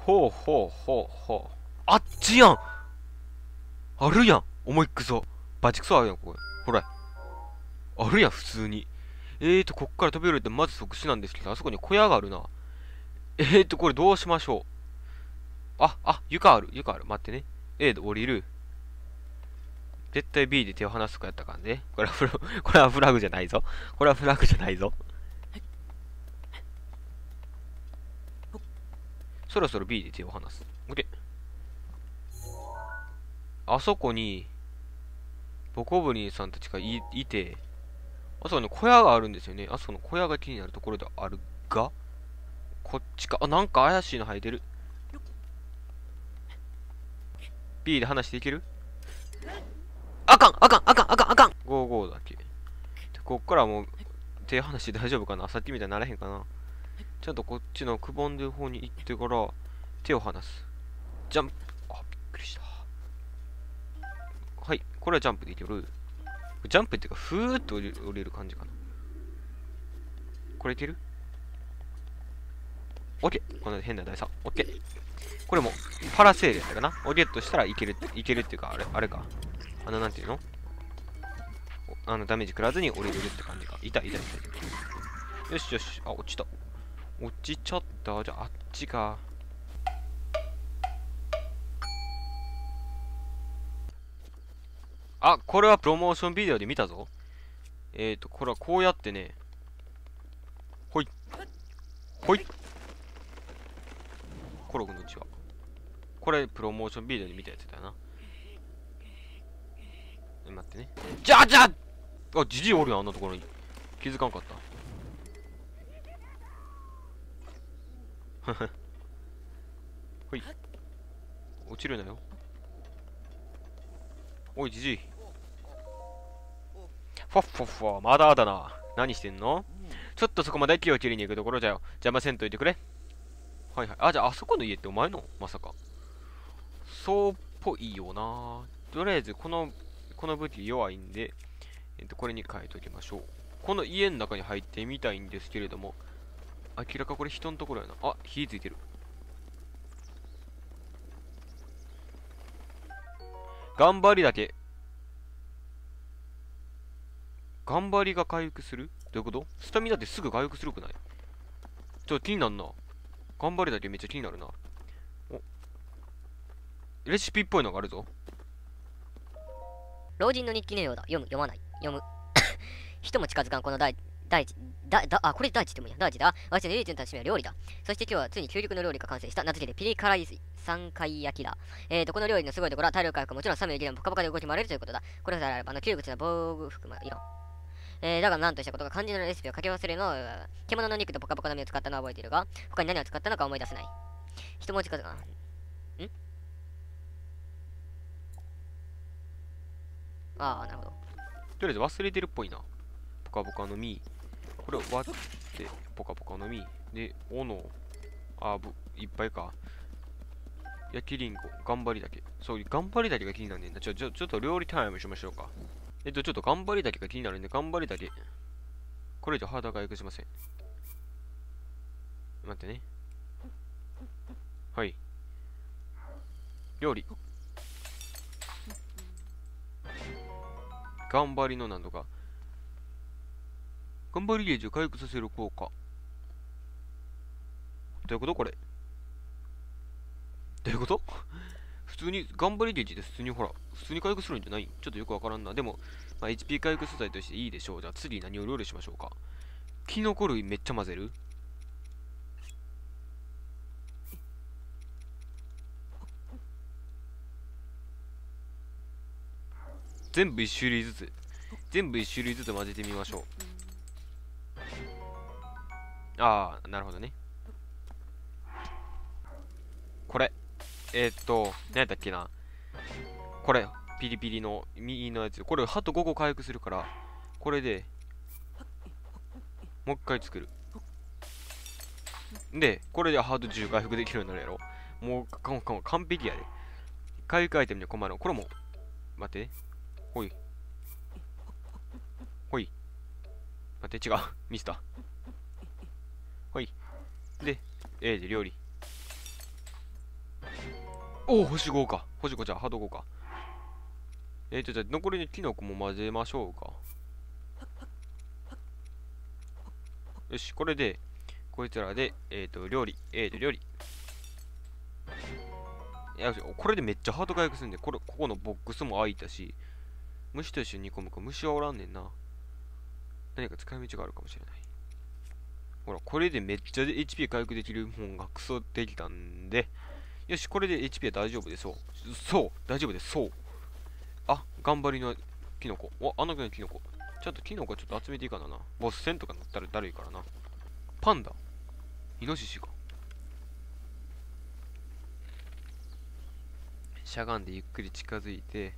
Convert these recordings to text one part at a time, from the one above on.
ほうほうほうほう。あっちやん。あるやん。重いくそ。バチクソあるやん、これ。ほら。あるやん、普通に。こっから飛び降りてまず即死なんですけど、あそこに小屋があるな。これどうしましょう。床ある、床ある。待ってね。A で降りる。絶対 B で手を離すとかやったからね。これはフラグじゃないぞ。これはフラグじゃないぞ。そろそろ B で手を離す。OK。あそこに、ボコブリンさんたちがいて、あそこに小屋があるんですよね。あそこの小屋が気になるところであるが、こっちか。なんか怪しいの生えてる。B で離していける。あかんあかんあかんあかんあかん !55 だけ。こっからもう、手離して大丈夫かな。さっきみたいにならへんかな。ちゃんとこっちのくぼんでる方に行ってから、手を離す。ジャンプ。びっくりした。はい。これはジャンプできる。ジャンプっていうか、ふーっと降りる感じかな。これいける？ OK。この変な台さ。OK。これも、パラセールやったかなをゲットしたらいけるっていうか、あれか。なんていうのダメージ食らわずに降りれるって感じか。痛い。よしよし。落ちた。落ちちゃった。じゃあ、あっちか。これはプロモーションビデオで見たぞ。これはこうやってね。ほい。ほい。コログのうちは。これ、プロモーションビデオで見たやつだよな。待ってね。じゃじじいおるやん、あんなところに。気づかんかった。ほい。落ちるなよ。おい、じじい。ファッファッファ、まだだな。何してんの？ちょっとそこまで木を切りに行くところじゃよ。邪魔せんといてくれ。はいはい。じゃあ、あそこの家ってお前のまさか。そうっぽいよな。とりあえず、この武器弱いんで、これに変えておきましょう。この家の中に入ってみたいんですけれども、明らかこれ人のところやな。火ついてる。頑張りだけ。頑張りが回復する？どういうこと？スタミナってすぐ回復するくない？気になるな。頑張りだけめっちゃ気になるな。レシピっぽいのがあるぞ。 老人の日記のようだ。読まない。読む。人も近づかんこの大地。これ大地ってもんや。大地だ。私の唯一の楽しみは料理だ。そして今日はついに究極の料理が完成した。名付けてピリ辛い三回焼きだ。この料理のすごいところは体力回復はもちろん寒い雪でもポカポカで動き回れるということだ。これさえあれば窮屈な防具服もいらん。だが何としたことが肝心のレシピをかけ忘れの獣の肉とポカポカの実を使ったのは覚えているが、他に何を使ったのか思い出せない。人も近づかん。なるほど。 とりあえず忘れてるっぽいな。ポカポカの実。これを割って、ポカポカの実。で、斧。いっぱいか。焼きりんご。頑張りだけ。そう、頑張りだけが気になるねんな。ちょっと料理タイムしましょうか。ちょっと頑張りだけが気になるんで、頑張りだけ。これ以上ハードが回復しません。待ってね。はい。料理。頑張りの何度か。頑張りゲージを回復させる効果。どういうことこれ。どういうこと普通に、頑張りゲージで普通にほら、普通に回復するんじゃない？ちょっとよくわからんな。でも、HP 回復素材としていいでしょう。じゃあ次何を料理しましょうか。キノコ類めっちゃ混ぜる？全部1種類ずつ混ぜてみましょう。なるほどね。これ。何やったっけな。これ、ピリピリの右のやつ。これ、ハト5個回復するから、これで、もう一回作る。で、これでハード10回復できるようになるやろ。もう、完璧やで。回復アイテムに困る。これも、待って。ほい。ほい。待って、違う。ミスった。ほい。で、A で料理。 おお、星5か。星5じゃあ、ハード5か。じゃあ、残りのキノコも混ぜましょうか。よし、これで、こいつらで、料理。料理。いや、これでめっちゃハート回復するんで、ここのボックスも開いたし、虫と一緒に煮込むか、虫はおらんねんな。何か使い道があるかもしれない。ほら、これでめっちゃ HP 回復できるもんがクソできたんで、よし、これで HP は大丈夫でそう。そう、大丈夫です、そう。あ、頑張りのキノコ。お、あのキノコ。ちょっとキノコちょっと集めていいかな。ボス戦とかなったらだるいからな。パンダ。イノシシか。しゃがんでゆっくり近づいて。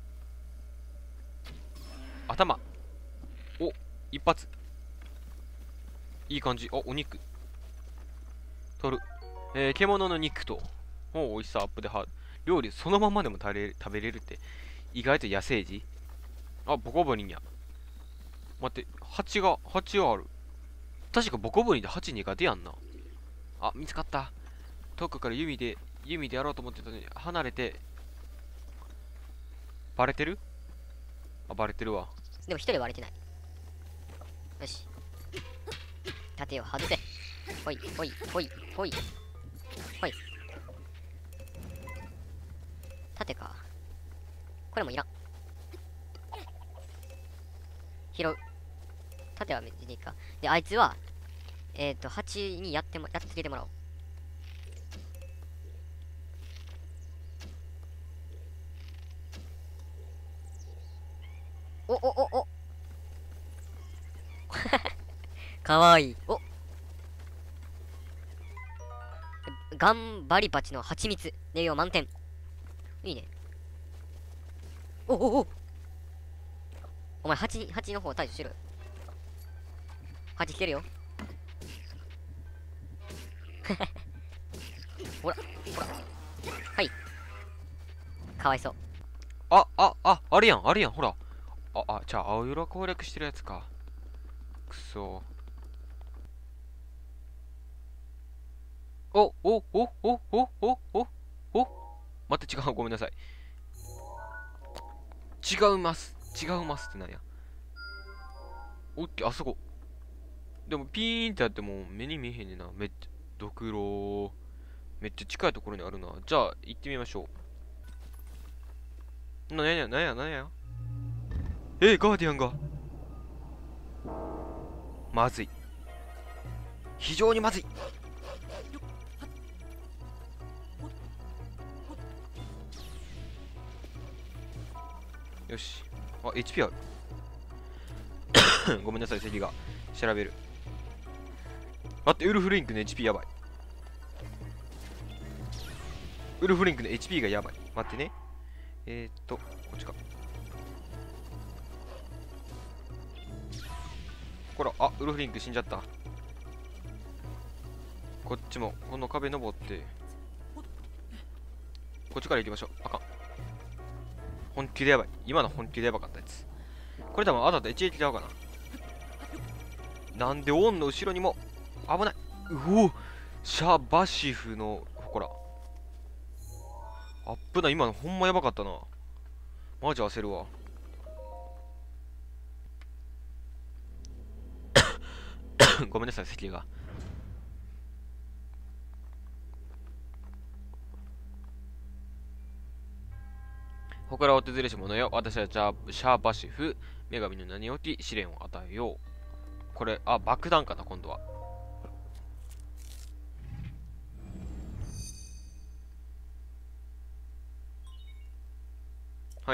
頭。お、一発。いい感じ。お肉。取る。獣の肉と。美味しさアップで料理そのままでも食べれるって。意外と野生児。あ、ボコボリンや。待って、蜂がある。確かボコボリンで蜂苦手やんな。あ、見つかった。遠くから弓でやろうと思ってたのに、離れて。バレてる？あ、バレてるわ。 でも一人割れてない。よし。盾を外せ。ほい、ほい、ほい、ほい。ほい。盾か。これもいらん。拾う。盾は別にいいか。で、あいつは、蜂にやってつけてもらおう。おかわいい。頑張り蜂の蜂蜜。栄養満点。いいね。お前、蜂の方対処しろよ。蜂来てるよ。ほら。はい。かわいそう。 あれやん、ほら。じゃあ、青色攻略してるやつか。くそ。待って、違う、ごめんなさい。違うますってなんや。オッケー、あそこ。でも、ピーンってやっても目に見えへんねんな。めっちゃ、ドクロー。めっちゃ近いところにあるな。じゃあ、行ってみましょう。なんや。ガーディアンが。まずい。非常にまずい。よし。HP ある。ごめんなさい、席が。調べる。待って、ウルフリンクの HP やばい。ウルフリンクの HP がやばい。待ってね。こっちか。ほら、ウルフリンク死んじゃった。こっちも、この壁登って。こっちから行きましょう。あかん。本気でやばい。今の本気でやばかったやつ。これ多分あとで一撃ちゃうかな。なんでオンの後ろにも危ない。シャバシフの祠。あっぶな、今のほんまやばかったな。マジ焦るわ。ごめんなさい、席が。祠を訪れし者よ。私はシャーバシフ、女神の名により試練を与えよう。これ、爆弾かな、今度は。はい。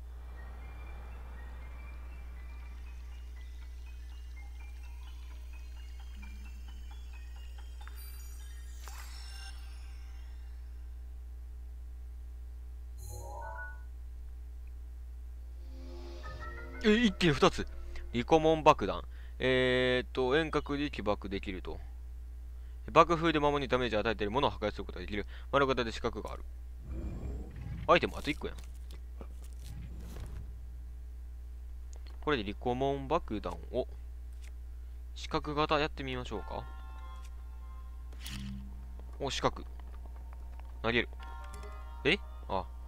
一気に2つ。リコモン爆弾。遠隔で起爆できると。爆風で魔物にダメージを与えているものを破壊することができる。丸型で四角がある。アイテムあと1個やん。これでリコモン爆弾を四角型やってみましょうか。四角。投げる。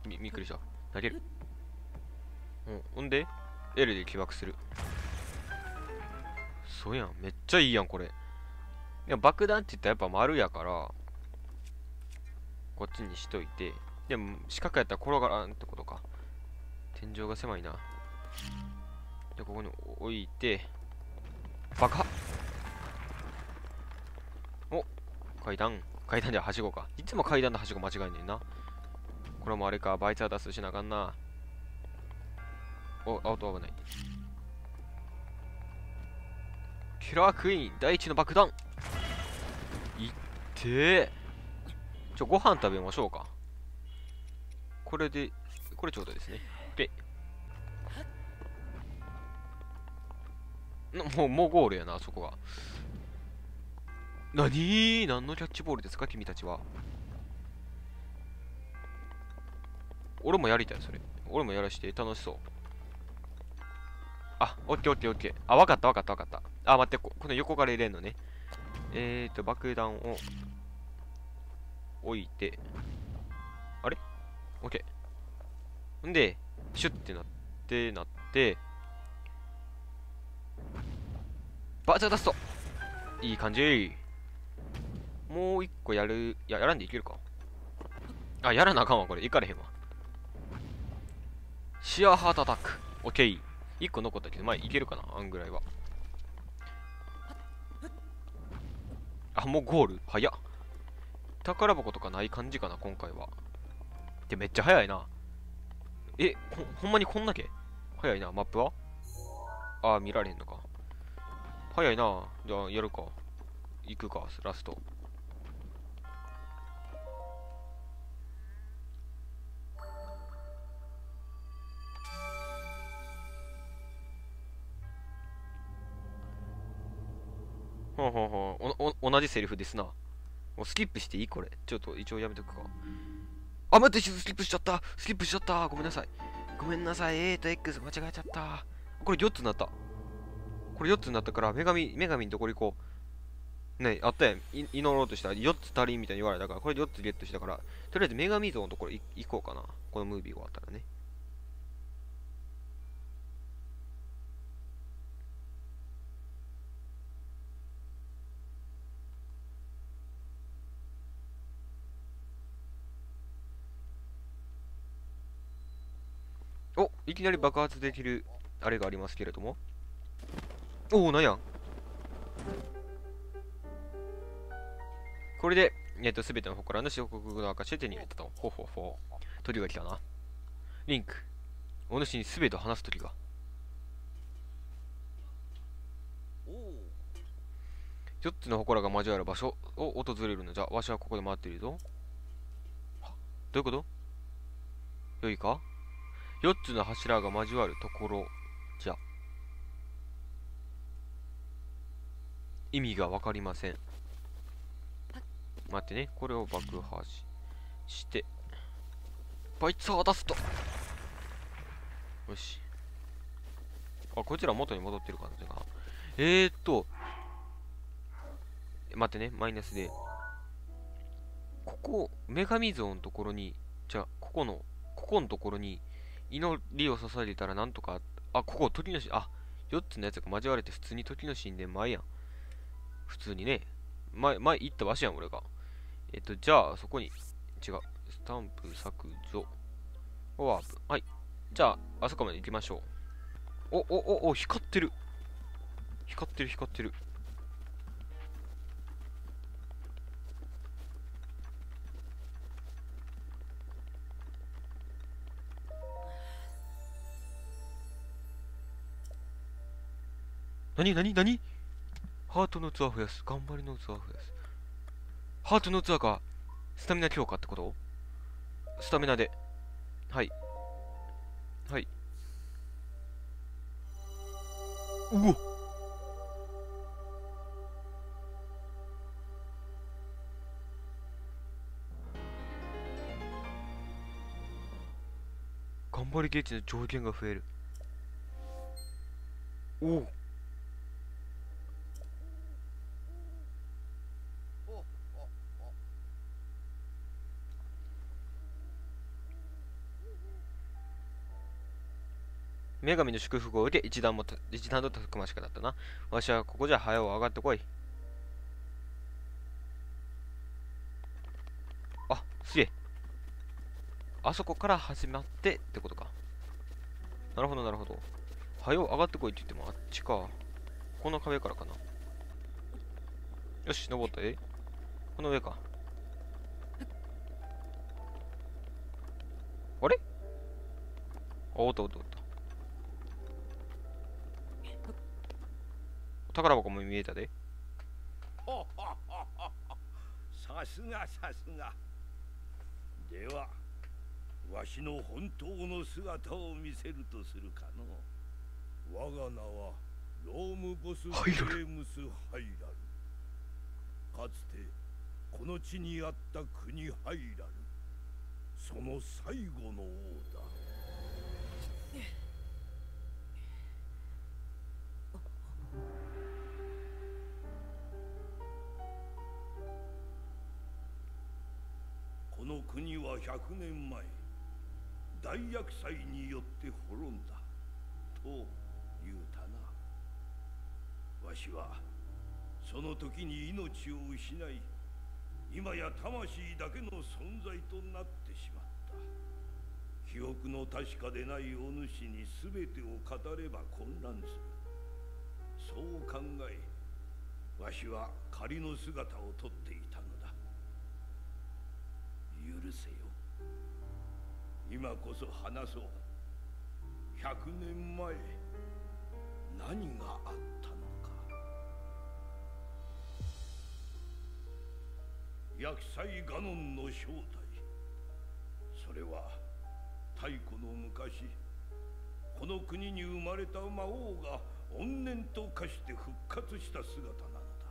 びっくりした。投げる。ほんで L で起爆する。そうやん、めっちゃいいやんこれ。いや、爆弾って言ったらやっぱ丸やからこっちにしといて、でも四角やったら転がらんってことか。天井が狭いな。でここに置いて爆破。お、階段ではしごか。いつも階段のはしご間違えんねんな。これもあれか、バイツアダスしなあかんな。お、アウト危ない。キラークイーン第一の爆弾。いってー。ご飯食べましょうか。これで、これちょうどですね。で、もうゴールやな、そこが。何のキャッチボールですか、君たちは。俺もやりたい、それ。俺もやらして、楽しそう。あ、オッケーオッケーオッケー。あ、わかったわかったわかった。あ、待って、この横から入れんのね。爆弾を置いて、あれオッケー。んで、シュッてなって、バーチャーダスト。いい感じ。もう一個やらんでいけるか。あ、やらなあかんわ、これ。いかれへんわ。シアーハートアタック。オッケー。一個残ったけど、まあいけるかな、あんぐらいは。あ、もうゴール早っ。宝箱とかない感じかな、今回は。で、めっちゃ早いな。ほんまにこんだけ早いな、マップは。あー、見られへんのか。早いな。じゃあ、やるか。行くか、ラスト。ほんほんほん。同じセリフですな。もうスキップしていいこれ。ちょっと一応やめとくか。あ、待って、スキップしちゃった。スキップしちゃった。ごめんなさい。ごめんなさい。A と X 間違えちゃった。これ4つになった。これ4つになったから、女神のところ行こう。ね、あったやん。祈ろうとしたら4つ足りんみたいに言われたから、これで4つゲットしたから、とりあえず女神像のところ行こうかな。このムービー終わったらね。お、いきなり爆発できる、あれがありますけれども。おお、なんや。これで、すべての祠の小国の証を手に入れたと。ほうほうほう。鳥が来たな。リンク。お主にすべてを話す鳥が。4つの祠が交わる場所を訪れるのじゃ。わしはここで待っているぞ。どういうこと？よいか？ 4 つの柱が交わるところじゃ。意味がわかりません。待ってね、これを爆破して、バイツを出すと。よし。あ、こいつら元に戻ってる感じかな。待ってね、マイナスで。ここ、女神像のところに、じゃあ、ここのところに、祈りを捧げたらなんとか、あ、ここ、時の神、あ、4つのやつが交われて普通に時の神殿前やん。普通にね。前行った場所やん、俺が。じゃあ、そこに、違う。スタンプ削除。ワープ。はい。じゃあ、あそこまで行きましょう。光ってる。光ってる。何ハートの器を増やす。頑張りの器を増やす。ハートの器が、スタミナ強化ってこと？スタミナで。はい。はい。うお！頑張りゲージの上限が増える。おお。 女神の祝福を受け一段とたくましくなったな。わしはここじゃ早う上がってこい。あ、すげえ。あそこから始まってってことか。なるほどなるほど。早う上がってこいって言ってもあっちか。この壁からかな。よし、登った。この上か。あれ、おっとおっとおっと。宝箱も見えたで。 さすがさすが。ではわしの本当の姿を見せるとするかの。我が名はロームボス・ジェームス・ハイラル。かつてこの地にあった国ハイラル、その最後の王だ。この国は100年前大厄災によって滅んだと言うたな。わしはその時に命を失い、今や魂だけの存在となってしまった。記憶の確かでないお主に全てを語れば混乱する。そう考え、わしは仮の姿をとっていたのだ。許せよ。今こそ話そう。100年前何があったのか。厄災ガノンの正体、それは太古の昔、この国に生まれた魔王が怨念と化して復活した姿なのだ。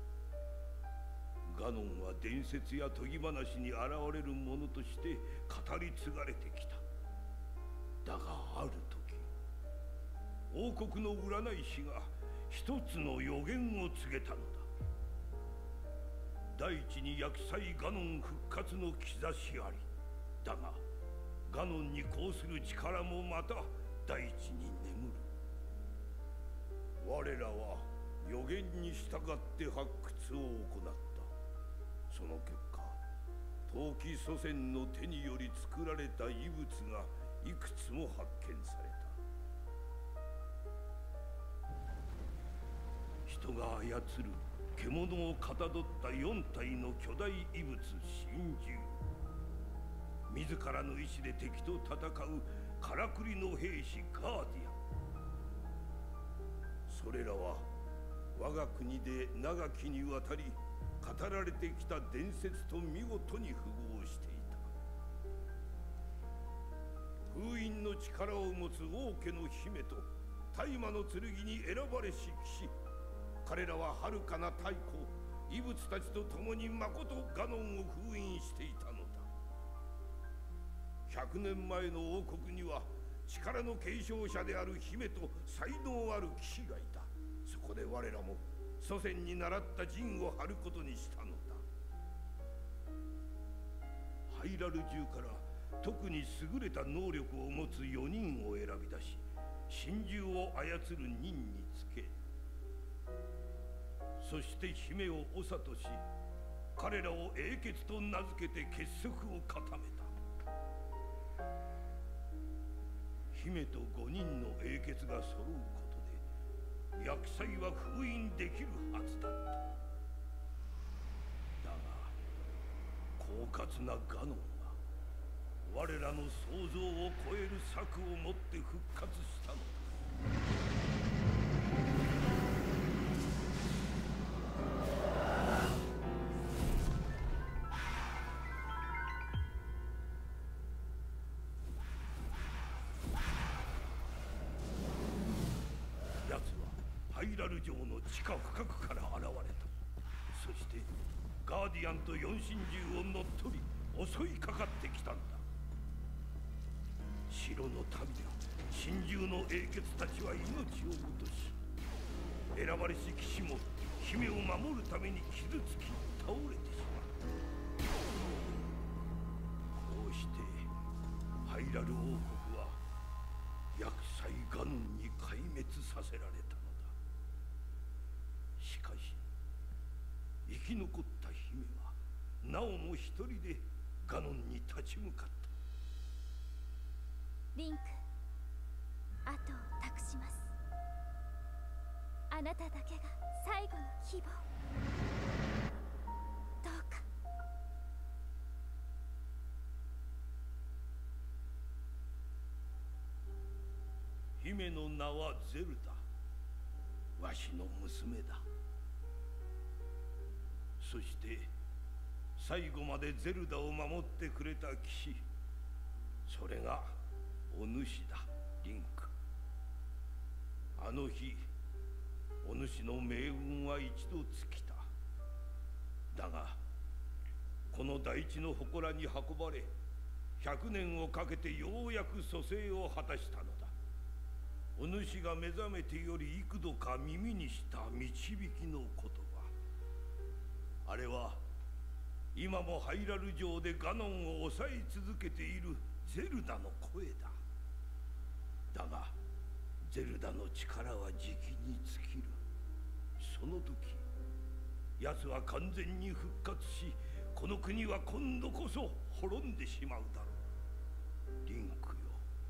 ガノンは伝説や研ぎ話に現れるものとして語り継がれてきた。だがある時、王国の占い師が一つの予言を告げたのだ。大地に厄災ガノン復活の兆しあり。だがガノンに抗する力もまた大地に眠る。我らは予言に従って発掘を行った。その結果、陶器祖先の手により作られた遺物がいくつも発見された。人が操る獣をかたどった4体の巨大遺物神獣。自らの意志で敵と戦うからくりの兵士ガーディアン。それらは我が国で長きにわたり語られてきた伝説と見事に符合していた。封印の力を持つ王家の姫と大魔の剣に選ばれし騎士、彼らは遥かな太古、異物たちと共にまことガノンを封印していたのだ。100年前の王国には力の継承者である姫と才能ある騎士がいた。そこで我らも祖先に習った陣を張ることにしたのだ。ハイラル中から特に優れた能力を持つ4人を選び出し、神獣を操る任につけ、そして姫を長とし、彼らを英傑と名付けて結束を固めた。姫と5人の英傑が揃うことで厄災は封印できるはずだった。だが狡猾なガノンは我らの想像を超える策をもって復活したのだ。奴はハイラル城の地下深くから現れた。そしてガーディアンと4神獣を乗っ取り襲いかかってきたんだ。城の民や神獣の英傑たちは命を落とし、選ばれし騎士も姫を守るために傷つき倒れてしまった。こうしてハイラル王国は厄災ガノガノンに壊滅させられたのだ。しかし生き残った姫はなおも一人でガノンに立ち向かった。 リンク、後を託します。あなただけが最後の希望。どうか。 姫の名はゼルダ。わしの娘だ。そして最後までゼルダを守ってくれた騎士、それがお主だ、リンク。あの日お主の命運は一度尽きた。だがこの大地の祠に運ばれ100年をかけてようやく蘇生を果たしたのだ。お主が目覚めてより幾度か耳にした導きの言葉、あれは今もハイラル城でガノンを抑え続けているゼルダの声だ。だがゼルダの力はじきに尽きる。その時奴は完全に復活し、この国は今度こそ滅んでしまうだろう。リンクよ、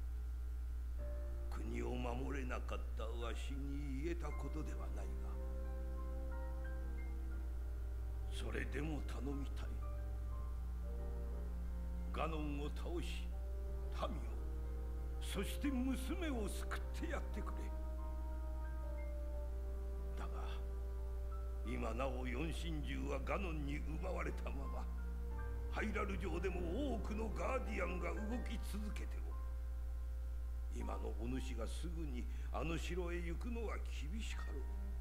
国を守れなかったわしに言えたことではないが、それでも頼みたい。ガノンを倒し民を、そして娘を救ってやってくれ。だが今なお四神獣はガノンに奪われたまま、ハイラル城でも多くのガーディアンが動き続けておる。今のお主がすぐにあの城へ行くのは厳しかろう。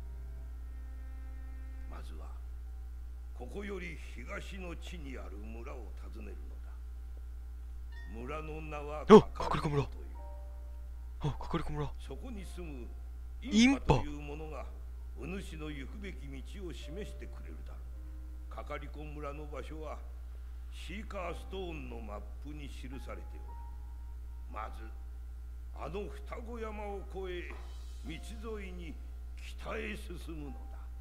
まずはここより東の地にある村を訪ねるのだ。村の名はカカリコ村。あ、カカリコ村。 そこに住むインパという者がお主の行くべき道を示してくれるだろう。カカリコ村の場所はシーカーストーンのマップに記されておる。まずあの双子山を越え道沿いに北へ進むのだ。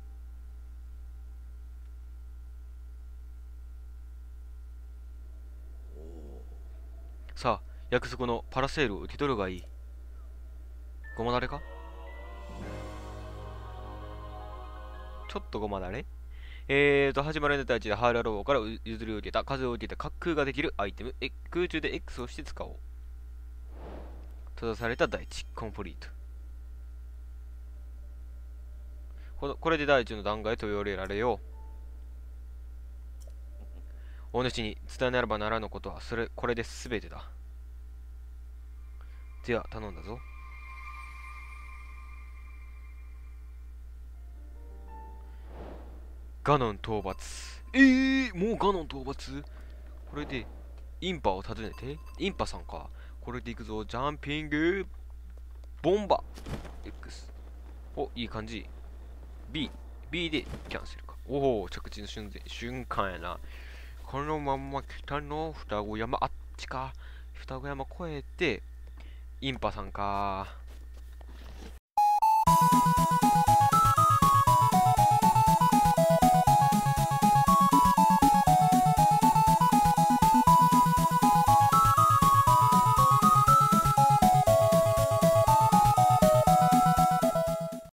さあ、約束のパラセールを受け取るがいい。ごまだれか？ちょっとごまだれ？始まるネタ1でハーラローから譲り受けた風を受けた滑空ができるアイテム、空中で X をして使おう。閉ざされた大地、コンプリート。これで大地の断崖と言われよう。お主に伝えならばならぬことはこれで全てだ。では頼んだぞ。ガノン討伐。もうガノン討伐？これでインパを訪ねて。インパさんか。これでいくぞ。ジャンピングボンバ X。お、いい感じ。B でキャンセルか。おお、着地の瞬間やな。このまんま北の双子山、あっちか。双子山越えて、インパさんか。